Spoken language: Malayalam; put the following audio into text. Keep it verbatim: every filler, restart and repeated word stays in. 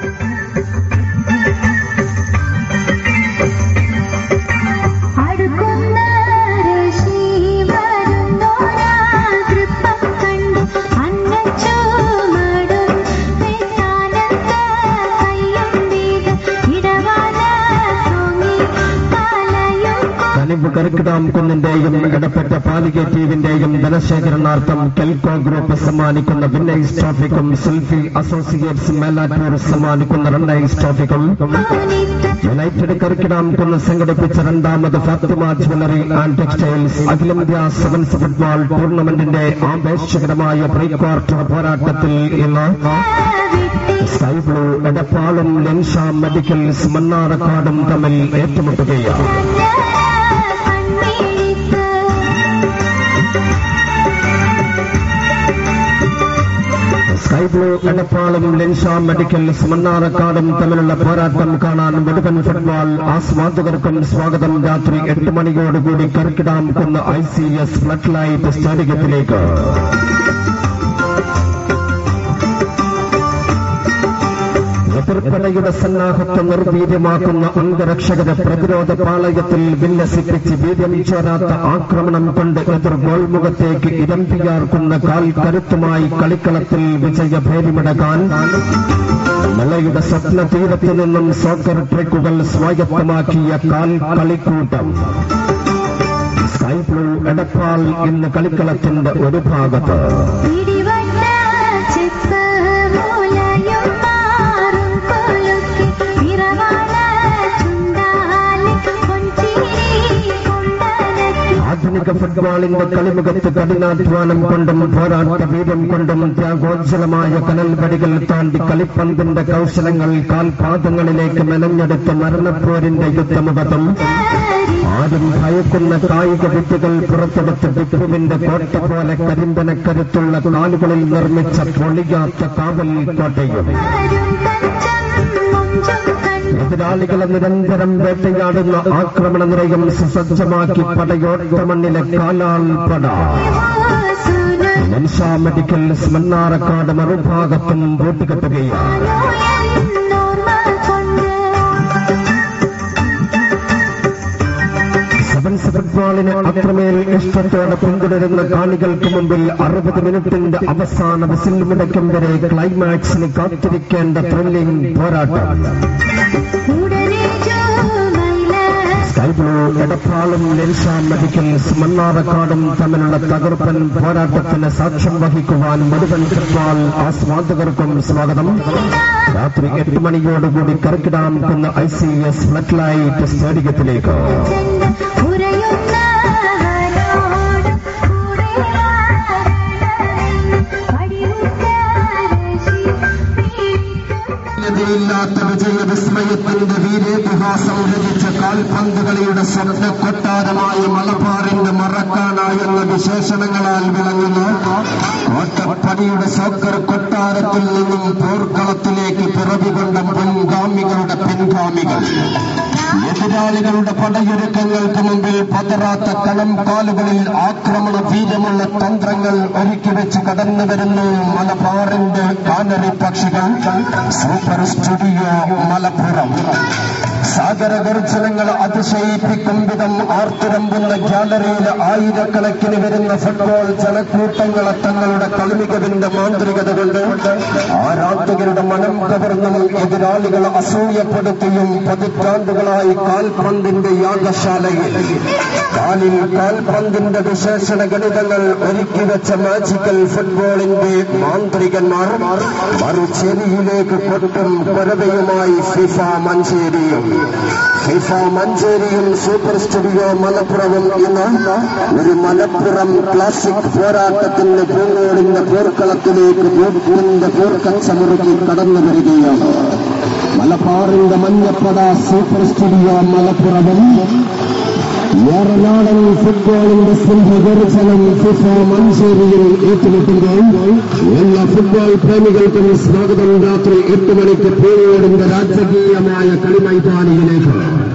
കർക്കിടാം കുന്നിന്റെയും എടപ്പറ്റ പാലിക്കേറ്റീവിന്റെയും ധനശേഖരണാർത്ഥം കെൽക്കോ ഗ്രൂപ്പ് സമ്മാനിക്കുന്ന വിന്നേഴ്സ് ട്രോഫിക്കും സെൽഫി അസോസിയേറ്റ്സ് മേലാറ്റൂർ സമ്മാനിക്കുന്ന റണ്ണേഴ്സ് ട്രോഫിക്കും യുണൈറ്റഡ് കർക്കിടാം കുന്ന് സംഘടിപ്പിച്ച രണ്ടാമത് ഫാത്തിമ ജ്വല്ലറി ആൻഡ് ടെക്സ്റ്റൈൽസ് അഖിലേന്ത്യാ സെവൻസ് ഫുട്ബോൾ ടൂർണമെന്റിന്റെ ആവേശകരമായ പ്രീ ക്വാർട്ടർ പോരാട്ടത്തിൽ ഇന്ന് സ്കൈ ബ്ലൂ എടപ്പാളും ലെൻഷ മെഡിക്കൽസ് മണ്ണാറക്കാടും തമ്മിൽ ഏറ്റുമുട്ടുകയാണ്. സ്കൈ ബ്ലൂ എടപ്പാളും ലെൻഷ മെഡിക്കൽസ് മണ്ണാറക്കാടും തമ്മിലുള്ള പോരാട്ടം കാണാൻ മുഴുവൻ ഫുട്ബോൾ ആസ്വാദകർക്കും സ്വാഗതം. രാത്രി എട്ട് മണിയോടുകൂടി Karkidam Kunnu I C S floodlight സ്റ്റേഡിയത്തിലേക്ക്. എതിർപ്പടയുടെ സന്നാഹത്തെ നിർവീര്യമാക്കുന്ന അംഗരക്ഷകരെ പ്രതിരോധ പാളയത്തിൽ വിന്യസിപ്പിച്ച് വീര്യം ചോരാത്ത ആക്രമണം കൊണ്ട് എതിർ ഗോൾമുഖത്തേക്ക് ഇരമ്പിയാർക്കുന്ന കാൽ കരുത്തുമായി കളിക്കളത്തിൽ വിജയഭേരിമിടകാൻ മലയുടെ സ്വപ്ന തീരത്തു നിന്നും സോക്കർ ട്രിക്കുകൾ സ്വായത്തമാക്കിയ കാൽ കളിക്കൂട്ടം സ്കൈ ബ്ലൂ എടപ്പാൾ ഇന്ന് കളിക്കളത്തിന്റെ ഒരു ഭാഗത്ത്. ആധുനിക ഫുട്ബോളിന്റെ കളിമുഖത്ത് കഠിനാധ്വാനം കൊണ്ടും പോരാട്ട വീര്യം കൊണ്ടും ത്യാഗോജ്വലമായ കനൽപടികൾ താണ്ടി കളിപ്പന്തിന്റെ കൗശലങ്ങൾ കാൽപാദങ്ങളിലേക്ക് മെനഞ്ഞെടുത്ത മരണപ്പോരിന്റെ യുദ്ധമുഖത്തും ആരും ഭയക്കുന്ന കായിക വിദ്യകൾ പുറത്തെടുത്ത് ടിപ്പുവിന്റെ കോട്ട പോലെ കരിമ്പനക്കരുത്തുള്ള കാലുകളിൽ നിർമ്മിച്ച പൊളിയാത്ത കാവൽ കോട്ടയും എതിരാളികളെ നിരന്തരം വേട്ടയാടുന്ന ആക്രമണ നിരയും സുസജ്ജമാക്കി പടയോട്ടമണ്ണിലെ കാലാൾ പട ലെൻഷ മെഡിക്കൽസ് മണ്ണാറക്കാട് മറുഭാഗത്തും കൂട്ടിക്കെട്ടുകയാണ്. സെവൻസ് ഫുട്ബോളിന് അത്രമേൽ ഇഷ്ടത്തോടെ പിന്തുടരുന്ന കാണികൾക്ക് മുമ്പിൽ അറുപത് മിനിറ്റിന്റെ അവസാന വിസിൽ മുടക്കം വരെ ക്ലൈമാക്സിന് കാത്തിരിക്കേണ്ട ത്രില്ലിംഗ് പോരാട്ടം. സ്കൈ ബ്ലൂ എടപ്പാളും ലെൻഷ മെഡിക്കൽസ് മണ്ണാറക്കാടും തമ്മിലുള്ള തകർപ്പൻ പോരാട്ടത്തിന് സാക്ഷ്യം വഹിക്കുവാൻ മുഴുവൻ ഫുട്ബോൾ ആസ്വാദകർക്കും സ്വാഗതം. രാത്രി എട്ട് മണിയോടുകൂടി Karkidam Kunnu I C S floodlight സ്റ്റേഡിയത്തിലേക്ക്. ില്ലാത്ത വിജയ വിസ്മയത്തിന്റെ വീരേതിഹാസം രചിച്ച കാൽപന്തുകളിയുടെ സ്വപ്ന കൊട്ടാരമായ മലബാറിന്റെ മറക്കാന എന്ന വിശേഷണങ്ങളാൽ വിളങ്ങുന്ന കോട്ടപ്പടിയുടെ സോക്കർ കൊട്ടാരത്തിൽ നിന്നും പോർക്കളത്തിലേക്ക് പിറവികൊണ്ട മുൻഗാമികളുടെ പിൻഗാമികൾ എതിരാളികളുടെ പടയൊരുക്കങ്ങൾക്ക് മുമ്പിൽ പതറാത്ത കളം കാലുകളിൽ ആക്രമണ വീര്യമുള്ള തന്ത്രങ്ങൾ ഒരുക്കി വെച്ച് കടന്നു വരുന്നു മലബാറിന്റെ കാനറി പക്ഷികൾ. Super studio Malappuram. സാഗരഗർജനങ്ങൾ അതിശയിപ്പിക്കും വിധം ആർത്തിരമ്പുന്ന ഗ്യാലറിയിലെ ആയിരക്കണക്കിന് വരുന്ന ഫുട്ബോൾ ജനക്കൂട്ടങ്ങളെ തങ്ങളുടെ കളിമികവിന്റെ മാന്ത്രികത കൊണ്ട് ആരാധകരുടെ മനം കവർന്നും എതിരാളികളെ അസൂയപ്പെടുത്തിയും പതിറ്റാണ്ടുകളായി കാൽപന്തിന്റെ യാഗശാലയിൽ കാലിൽ കാൽപന്തിന്റെ വിശേഷണ ഗണിതങ്ങൾ ഒരുക്കി വെച്ച മാജിക്കൽ ഫുട്ബോളിന്റെ മാന്ത്രികന്മാർ മറുചേരിയിലേക്ക് കൊട്ടും കൊരവയുമായി ഫിഫ മഞ്ചേരിയും. ഫിഫ മഞ്ചേരിയും സൂപ്പർ സ്റ്റുഡിയോ മലപ്പുറവും ഇന്ന് ഒരു മലപ്പുറം ക്ലാസിക് പോരാട്ടത്തിന്റെ പൂങ്ങോടിന്റെ പോർക്കളത്തിലേക്ക് പൂർക്കിന്റെ പോർക്കച്ചമുറുക്കി കടന്നു വരികയാണ്. മലബാറിന്റെ മഞ്ഞപ്പട സൂപ്പർ സ്റ്റുഡിയോ മലപ്പുറവും ഏറനാടൻ ഫുട്ബോളിന്റെ സിംഹഗർജനം ഫിഫ മഞ്ചേരിയിൽ ഏറ്റുമുട്ടുമ്പോൾ എല്ലാ ഫുട്ബോൾ പ്രേമികൾക്കും സ്വാഗതം. രാത്രി എട്ട് മണിക്ക് പൂങ്ങോടിന്റെ രാജകീയമായ കളിമൈതാനിയിലേക്ക്.